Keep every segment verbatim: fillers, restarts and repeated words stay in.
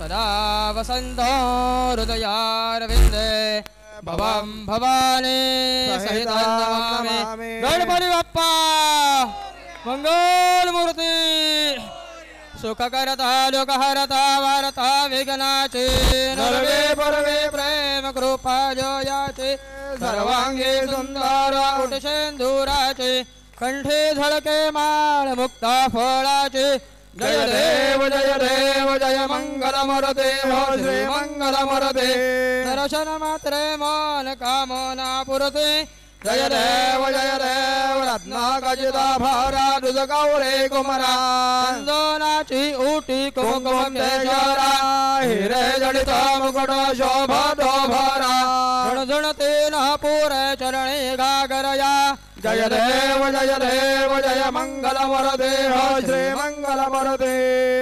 सदा वसन्तो हृदयारविन्दे भवं भवानी सहितं नमामि। गणपति बप्पा मंगलमूर्ति सुखकरता दुःखहरता वारता विघ्नाची नरवे परवे प्रेम कृपा जयाची सर्वांगी सुंदर उटशेंदुराची कंठी झळके माळ मुक्ता फळाची जय देव जय देव जय मंगल मूर्ते हो श्री मंगल मूर्ते दर्शन मात्रे मन कामना पुरते जय देव जय देव रत्नाखचिता भारा दुध गौरे कुमरा चंदनाची उटी कुंकुमेश्वरा हिरे जडित मुकुट शोभतो भरा झुणझुणते न पुरे चरणी गागरया जय देव जय देव जय मंगल मूर्ते हो श्री मंगल मूर्ते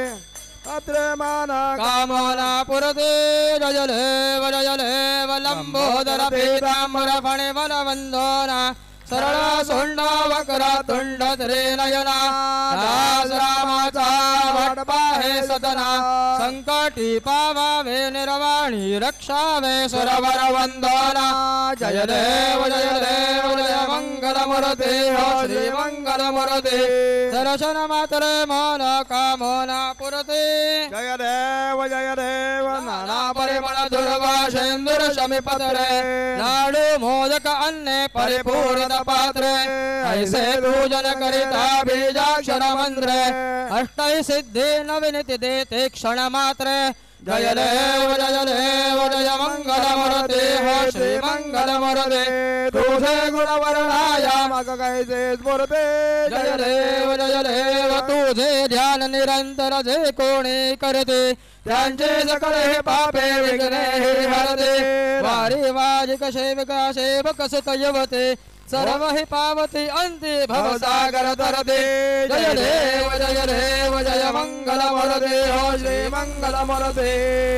अत्र मान कामना पुरते जय देव जय देव लंबोदर पीतांबर फणे बलवंदना सरळ सोंड वक्र तुंड धरे नयना दास रामाचा वाटपा हे सदना संकटी पावावे निर्वाणी रक्षावे सुरवर वंदना जय देव जय देव जय मंगल मूर्ते हो श्री मंगल मूर्ते दर्शन मात्रे मन कामना पुरते जय देव जय देव नाना परिमळ दुर्वा शेंदूर शमीपत्रे लाडू मोदक अन्ने परिपूर्ण पात्रे ऐसे पूजन करिता बीजाक्षर मंत्रे अष्टै सिद्धि नवनिति देते क्षण मात्रे जय देव जय देव जय मंगल मूर्ते हो श्री मंगल मूर्ते तुझे गुण वर्णाया मग कैसे स्फुरते जय देव जय देव तुझे ध्यान निरंतर जे कोणी करते त्यांचे सकळे पापे विघ्ने हरते वारी वाजिक सेविका सेवक सुत युवते सर्व हि पावती अंति भवसागर तरते जय देव जय देव जय मंगल मूर्ते हो श्री मंगल मूर्ते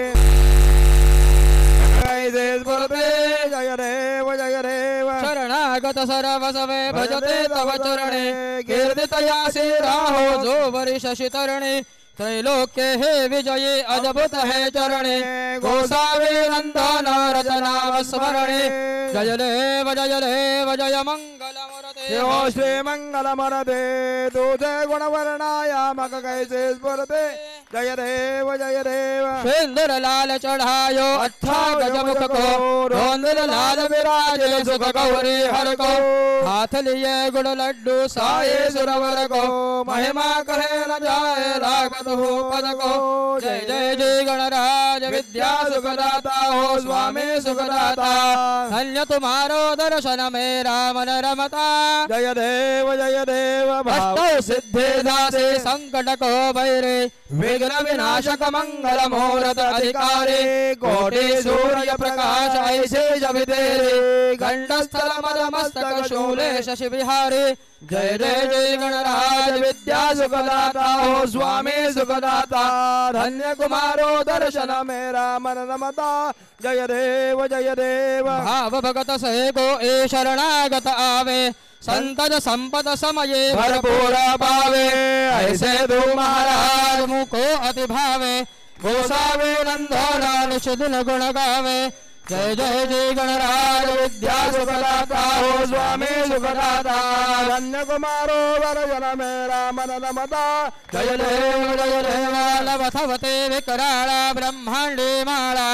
कैसे स्फुरते जय देव जय देव शरणागत सर्व सवे भजते तव चरणे कीर्तितया राहो जो वरिष शितरणे त्रैलोक्य हे विजयी अद्भुत है चरणे गोसावी नंदन रचना स्मरणे जय देव जय देव जय मंगल मूर्ते हो श्री मंगल मूर्ते तुझे गुण वर्णाया मग कैसे स्फुरते जय देव जय देव शेंदूर लाल चढ़ायो अच्छा गजमुख को रोंदर लाल विराजे सुख गौरी हर को हाथ लिए गुड़ लड्डू साये सुरवर को महिमा कहे न जाए रागत हो पद को जय जय जय गणराज विद्या सुखदाता हो स्वामी सुखदाता धन्य तुम्हारो दर्शन मेरा मन रमता जय देव जय देव भक्तो सिद्धि दासे संकट को भैरे विघ्न विनाशक मंगल मुहूर्त अधिकारी कोटि सूर्य प्रकाश ऐसे जब तेरे घंटस्थल मद मस्तक शूले शशि विहारी जय जय जय गणराज विद्या सुखदाता हो स्वामी सुखदाता धन्य कुमारो दर्शन मेरा मन रमता जय देव जय देव भाव भगत से को ए शरणागत आवे संतज संपद समये भरपूर पावे ऐसे दो महाराज मुको अति भावे गोसावे नंदन निषदिन गुण गावे जय जय जय गणराज विद्या सुखदाता हो स्वामी सुखदाता धन्य कुमारो वरजन मेरा मन रमता जय देव जय देव लवथवते विकराला ब्रह्मांडी माला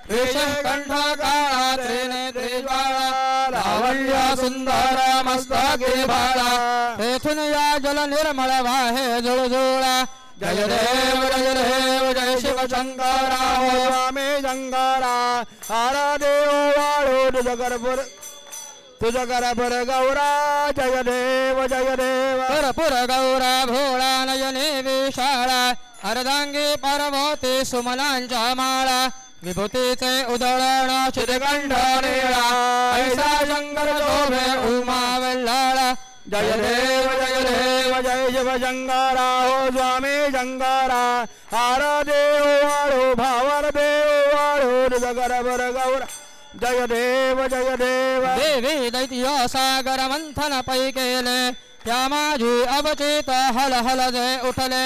कंठ काळा त्रिनेत्री ज्वाला लावण्य सुंदर मस्तके बाळा तेथून या जल निर्मळ वाहे जुळजुळा जय देव जय देव जय शिव शंकरा हो स्वामी शंकरा हर देव वाळो तुझ करपुर तुझ करपुर गौरा जय देव जय देव करपुर गौरा भोळा नयने विशाळा अर्धांगी पार्वती सुमनांच्या माळा विभूतीचे उदळण चिरगंध निळा ऐसा शंकर शोभे उमा वेल्हाळा जय देव जय देव जय शिव शंकरा हो स्वामी शंकरा हार देव वाळो भावर देव वाळो जगरभर गौरा जय देव जय देव देवी दैत्य सागर मंथन पै केले त्या माझी अवचित हल हल जे उठले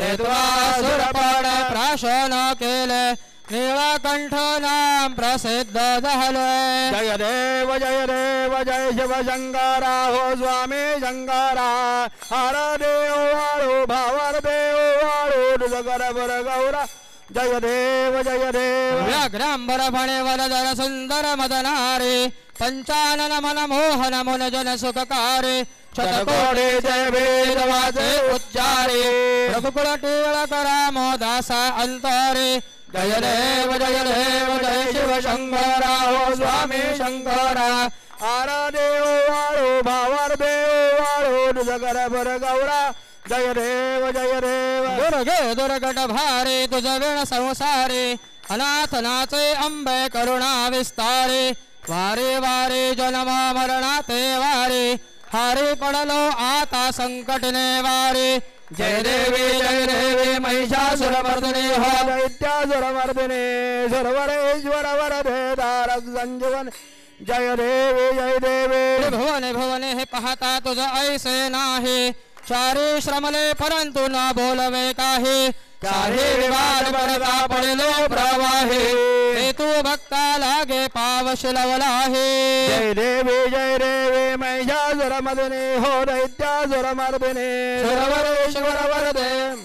ते सुरपण प्राशन केले नीलकंठ नाम प्रसिद्ध झाले जय देव जय देव जय शिव शंकरा हो स्वामी शंकरा हर देव वाळू भावर देव वाळू जगर बर गौरा जय देव जय देव व्याघ्रांबर फणे वरदर सुंदर मदनारे पंचानन मन मोहन मुन जन सुखकारे शतकोटी जय वेद वाचे उच्चारे रघुकुल टिळक राम दासा अंतरे जय देव जय देव जय शिव शंकरा हो स्वामी शंकरा हर देव वाळू भावर देव वाळू जगर बर गौरा जय देव जय देव दुर्गे दुर्गट भारे तुझ विण संसारे अनाथ नाचे अंबे करुणा विस्तारे वारे वारे जन्म मरणाते वारे हारे पडलो आता संकट ने वारे जय देवी जय देवी महिषासुरमर्दिनी हो दैत्यासुरमर्दिनी सर्वरेश्वर वरदे तारक संजीवन जय देवी जय देवी भुवने भुवने हे पाहता तुझ ऐसे नाही चारे श्रमले परंतु न बोलवे काही चारे विवाद परता पडलो प्रवाहे हेतु भक्ता लागे पावश लवलाहे जय देवी जय देवी महिषासुरमर्दिनी हो दैत्यासुरमर्दिनी सर्वरेश्वर वरदे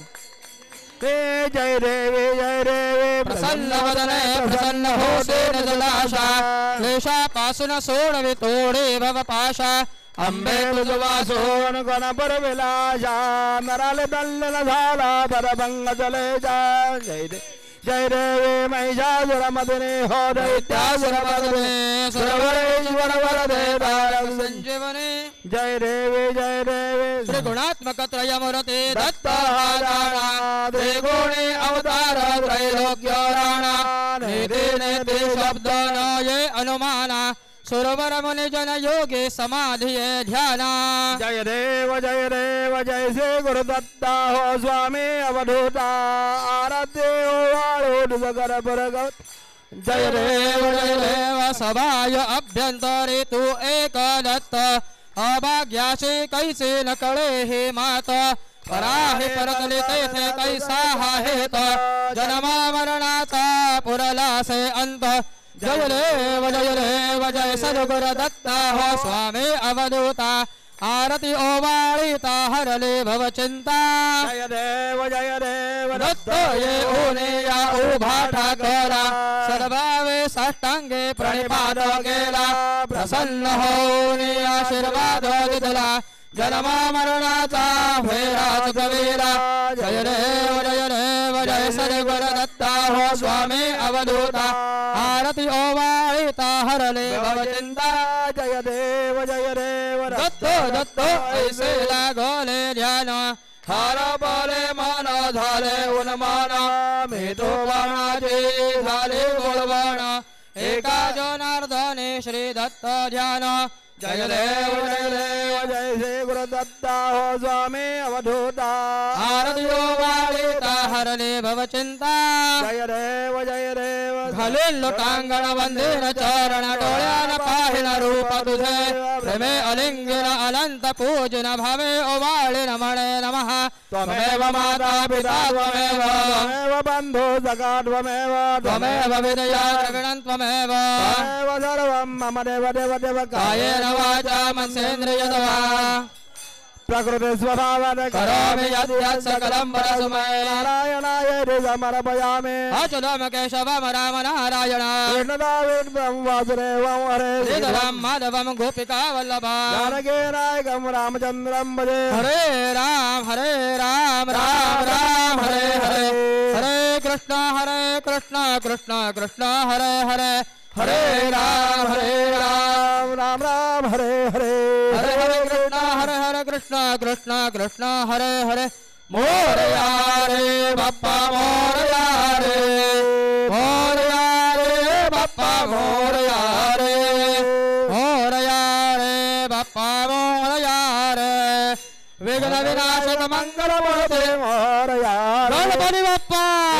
जय देवी जय देवी प्रसन्न वदने प्रसन्न हो सेन जलाशा क्लेशापासून सोडवे तोडे भव पाशा अंबे तुझ वासून गणपर विलासा नराले दल्लन झाला परभंग चलेचा जय दे जय देवी महिषासुरमर्दिनी हो दैत्यासुरमर्दिनी सर्वरेश्वर वरदे तारक संजीवनी जय देवी जय देवी श्री गुणात्मक त्रयमूर्ते दत्त हाराणा त्रिगुणी अवतार त्रैलोक्य राणा नेते नेते शब्द न ये अनुमाना सुरवर मुनि जन योगे समाधिये ध्याना जय देव जय देव जय श्री गुरुदत्ता हो स्वामी अवधूता आराध्य वाळू जगर बरगत जय देव जय देव सभाय अभ्यंतरे तू एक दत्त अभाग्याचे कैसे न कळे हे मात पराहे परतले तेथे कैसा हा हेत जन्मा मरणाचा पुरला से अंत जय देव जय देव जय सद्गुरु दत्ता हो स्वामी अवधूता आरती ओवाळीता हरले भव चिंता जय देव जय देव दत्त ये ऊने या उभा ठाकरा सर्वावे साष्टांगे प्रणिपात केला प्रसन्न होऊन आशीर्वाद दिला जन्मा मरणाचा फेरा चुकविला जय देव जय देव जय सद्गुरु दत्ता हो स्वामी अवधूता आरती ओवाळीता हरले भव चिंता जय देव जय देव दत्त दत्त ऐसे लागले ध्यान हार बोले मन झाले उन्मान मी तो बाणाचे झाले गोळबाण एका जनार्दने श्री दत्त ध्यान जय देव जय देव जय श्री गुरुदत्ता हो स्वामी अवधूता आरती ओवाळीता हरले भव चिंता जय देव जय देव घालील लोटांगण वंदीन चरण डोळ्यान पाहिन रूप तुझे प्रेमे अलिंगन अनंत पूजन भावे ओवाळीन म्हणे नमः त्वमेव माता पिता त्वमेव त्वमेव बंधु जगत् त्वमेव त्वमेव विद्या द्रविणं त्वमेव त्वमेव सर्वं मम देव देव देव कायेन वाचा मनसेन्द्रियतवा प्रकृति स्वभावन करोमि यद् यत् सकलं परस्मै नारायणाय समर्पयामि अच्युतं केशवं राम नारायण कृष्णदावेदं वासुदेवं हरे श्रीधरं माधवं गोपिका वल्लभा जानकी नायकं रामचन्द्रं भजे हरे राम हरे राम राम राम हरे हरे हरे कृष्ण हरे कृष्ण कृष्ण कृष्ण हरे हरे हरे राम हरे राम राम राम हरे हरे हरे हरे कृष्ण हरे हरे कृष्ण कृष्ण कृष्ण हरे हरे मोरया रे बाप्पा मोरया रे मोरया रे बाप्पा मोरया रे मोरया रे बाप्पा मोरया रे विघ्न विनाशक मंगल मूर्ती मोरया गणपती बाप्पा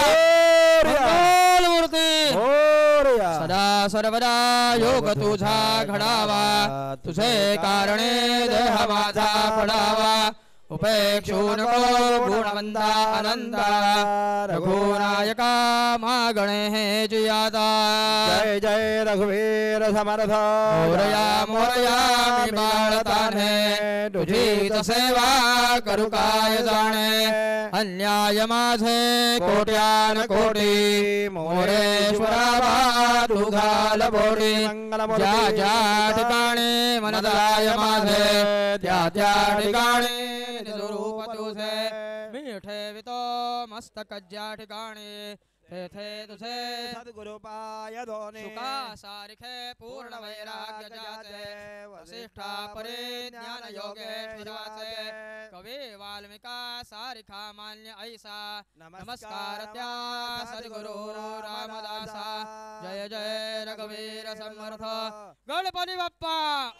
मंगल मूर्ती सदा सर्वदा योग तुझा घडावा तुझे कारणे देह माझा पडावा उपेक्षुनको गुणवन्ता अनन्ता रघुनायका मा गणेः जुयाता। जय जय रघुवीर समर्थ मोरया मोरयामि बाळताने तुझी तो सेवा करू काय जाणे। अन्याय माझे कोट्यान कोटी मोरेश्वरा तू घाल बोटी। ज्या ज्या ठिकाणी मन जाय माझे त्या त्या ठिकाणी स्वरूप तुझे। मी ठेवितो मस्तक ज्या ठिकाणी तेथे तुझे सद्गुरु पाय दोन्ही। सुखा सारिखे पूर्ण वैराग्य जाचे वसिष्ठा परिज्ञान योगेश्वराचे। कवी वाल्मिका सारिखा मान्य ऐसा नमस्कार त्या सद्गुरु रामदासा। जय जय रघुवीर समर्थ गणपती बाप्पा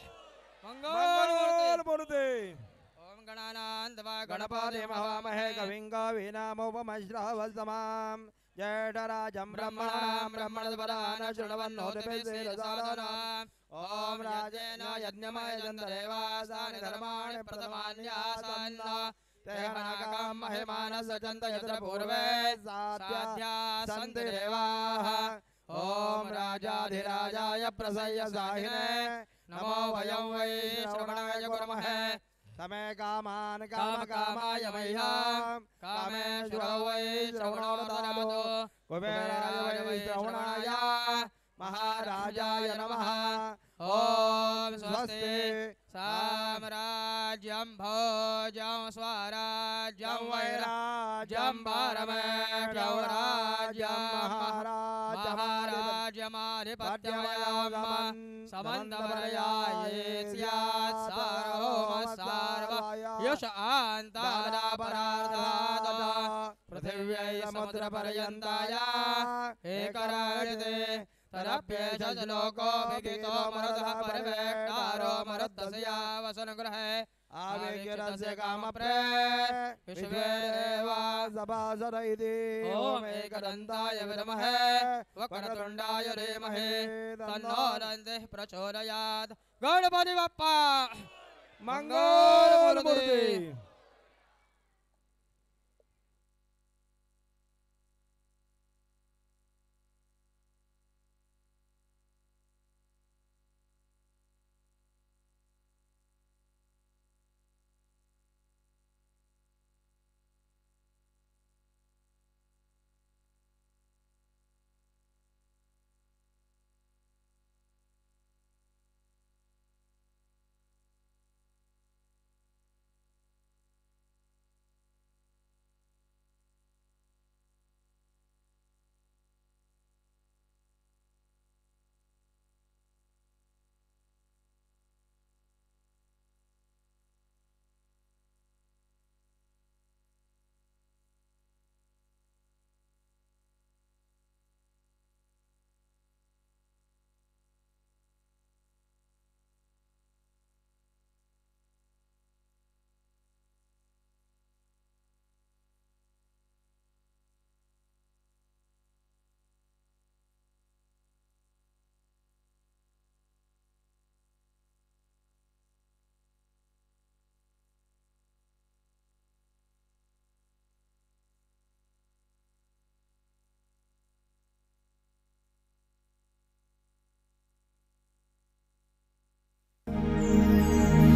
मंगल मूर्ती। ओम गणानां गणपति महामहे कविं कवीनामुपमश्रवस्तमां ज्येष्ठराजं ब्रह्मणां ब्रह्मणस्पदान शृण्वन्नोतिभिस्सेदसादनाम्। ओम राजेन यज्ञमयजन्तदेवासानि धर्माणि प्रथमान्यासान्न तेहनाकां महिमानसजन्त यत्र पूर्वे साध्या सन्ति देवाः। ओम राजाधिराजाय प्रसह्य साहिने नमो वयं वै श्रवणाय कुर्महे। समे कामान काम कामाय मह्यं कामेश्वरो वै श्रवणो ददातु। कुबेराय वै श्रवणाय महाराजाय नमः। ओम स्वस्ति साम्राज्यं भोजं स्वराज्यं वैराज्यं परमेश्वरं राज्यं महाराज्यमाधिपत्यमयं समन्तपर्याये स्यात् सार्वभौमः सार्वः यश आन्तादापरार्थात् पृथिव्यै समुद्रपर्यन्ताय एकराजिते। तदप्येष लोको विदितो मरुतः परिवेष्टारो मरुद्दशया वसनगृहे आवेग्यरस्य कामप्रे विश्वेदेवा सभासद इति। ओम एकदन्ताय विद्महे वक्रतुण्डाय धीमहि तन्नो दन्तिः प्रचोदयात्। गणपति बाप्पा मंगलमूर्ति।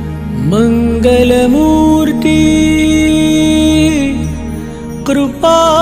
मंगलमूर्ति कृपा